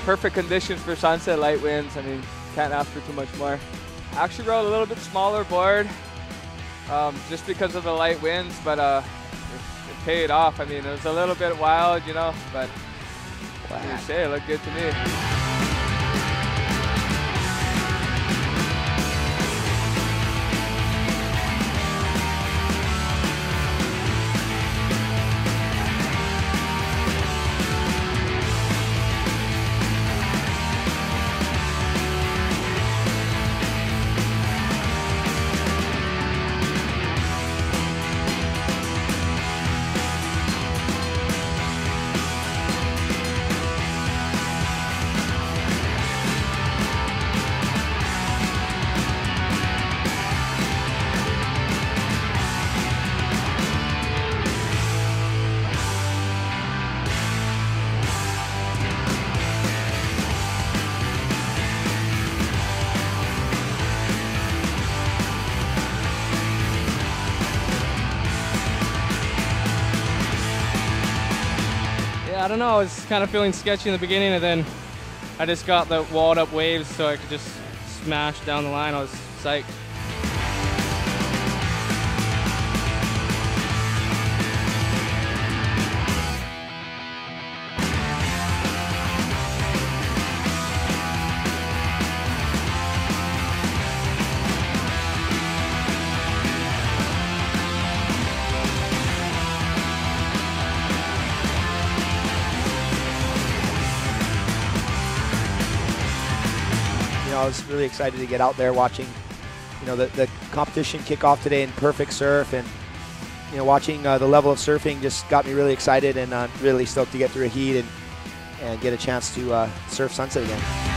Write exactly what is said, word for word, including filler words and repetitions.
perfect conditions for sunset, light winds. I mean, can't ask for too much more. I actually rode a little bit smaller board um, just because of the light winds, but uh, it, it paid off. I mean, it was a little bit wild, you know, but what do you say? It looked good to me. I don't know, I was kind of feeling sketchy in the beginning, and then I just got the walled up waves so I could just smash down the line. I was psyched. I was really excited to get out there watching, you know, the, the competition kick off today in perfect surf, and you know, watching uh, the level of surfing just got me really excited, and uh, really stoked to get through a heat and and get a chance to uh, surf sunset again.